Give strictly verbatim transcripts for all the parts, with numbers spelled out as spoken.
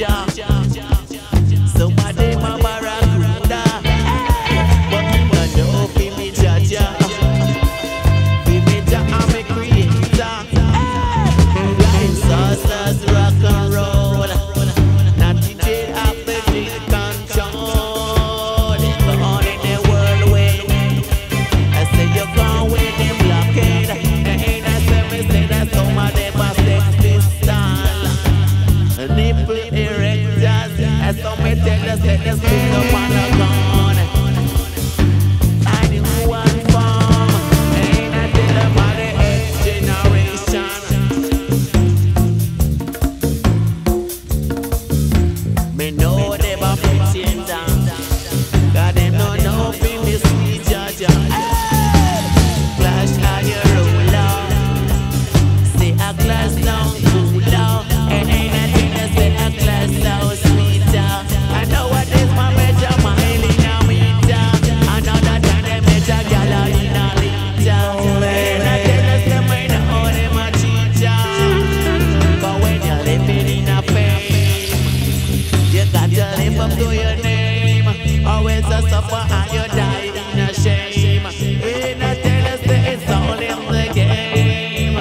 Jah. Somebody my barracuda, but me no know fi me Jah Jah. Fi me Jah I'm a creator. Flying saucers, rock and roll. Not the jail of the jail control. But on in the world way. I say you gone with the blockade. And I say me say that somebody must sex pistol. Nipple erectors. As some me tell us that they spit up on the gun. I knew one form. And I tell them about the X generation. Me know they were pretender. God them no know fi me sweet Jah Jah. Clash are your ruler. Say a class down cooler. And ain't nothing to say a class down sweeter. I know what is my measure, my in a meter. Another time they measure gyal in a liter. And I tell us them I know them a cheater. But when you're living in a fame, you got to live up to your name. Always a suffer and you die in a shame. And I tell us that it's all in the game.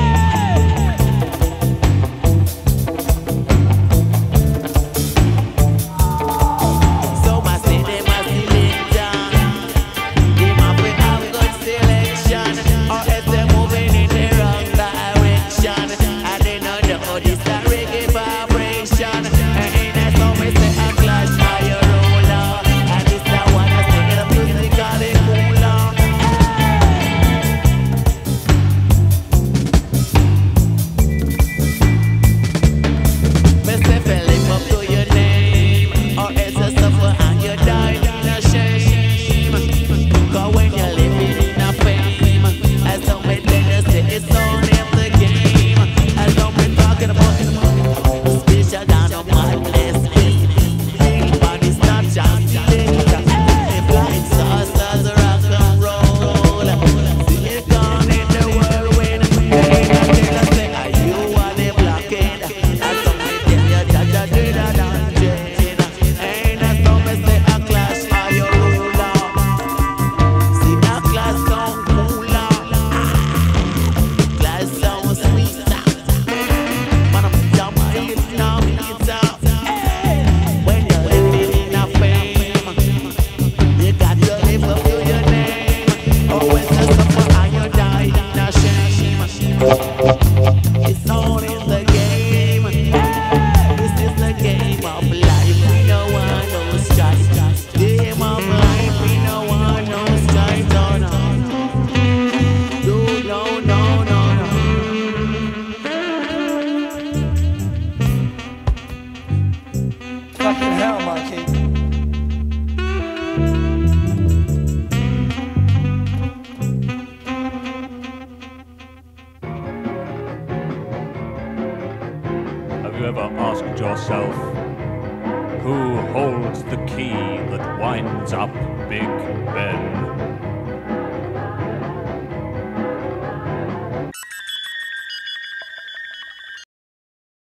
So I say they must select down. They must be have good selection. Or else they're moving in the wrong direction. And they know this a reggae vibration. And that's how we say a clash by your ruler. And this the one I say the musically cooler. Me say fi live up to your name, or else you suffer and you die in a shame. 'Cause when you're living in a fame, as some me tell you say it's all in the game. As some me talking about special down on madness. Everybody's not just later. Flying saucers, rock and roll. See it gone in the whirlwind. And I tell you say, are you on the blockade? As some me tell you, Jah Jah did a done chain. And as some me say, a clash are your ruler. See a clash sound cooler. Clash sound sweeter. Man, I'm down my heels now, meter. When you're living in a fame, you got to live up to your name. Or when you suffer and you die in a shame. It's all in the game. This is the game of life. We no want no strife. Game of life. We no want no strife. No, no. No, no, no, no, no. Fucking hell, monkey. Have you ever asked yourself, who holds the key that winds up Big Ben?